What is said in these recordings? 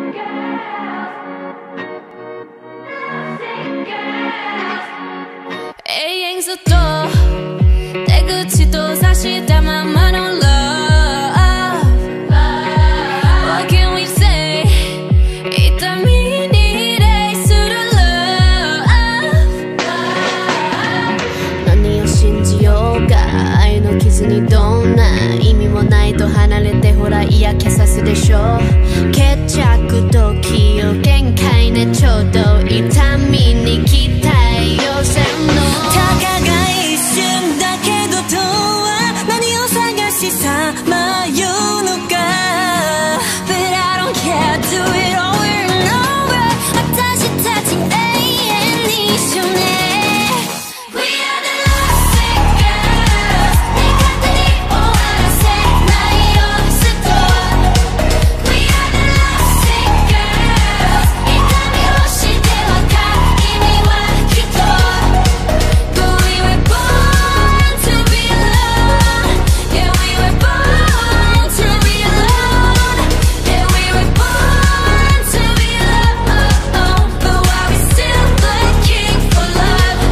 애행수도 내 그치도 사실 담아만 on love. What can we say? 이따 미니레이 수를 love. 何を信じようか愛の傷にどんな意味もないと離れてほら嫌気さすでしょ決着時を限界ねちょうど痛みに期待寄せんのたかが一瞬だけどとは何を探しさまようのか But I don't care do it over and over 私たち永遠に一緒ねWe are the lovesick girls ね勝手に終わらせないようにスト We are the lovesick girls 痛みをしてわかる意味はきっと But we were born to be alone Yeah we were born to be alone Yeah we were born to be alone But why we still looking for love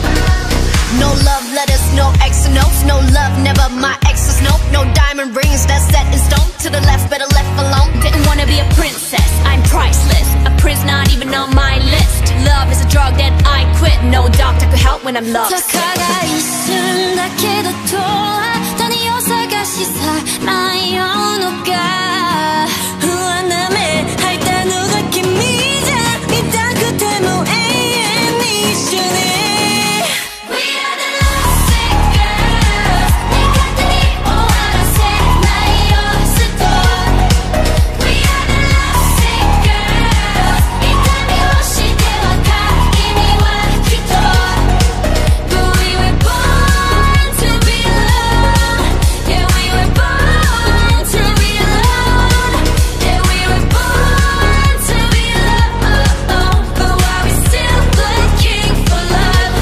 No love letters, no X notes No love, never my exes, no No diamond rings, that's set in stone To the left, better left alone Didn't wanna be a princess, I'm priceless A prince not even on my list Love is a drug that I quit No doctor could help when I'm lost たかが一瞬だけどとは何を探しさまようのか不安な目吐いたのが君じゃ痛くても永遠に一緒ねWe are the lovesick girls ね勝手に終わらせないようにスト We are the lovesick girls 痛みをしてわかる意味はきっと But we were born to be alone Yeah we were born to be alone Yeah we were born to be alone But why we still looking for love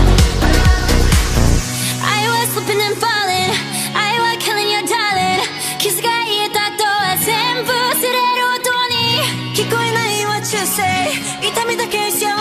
I was slipping and falling I was killing your darling 傷が癒えた後は全部忘れる音に聞こえない what you say 痛みだけしよ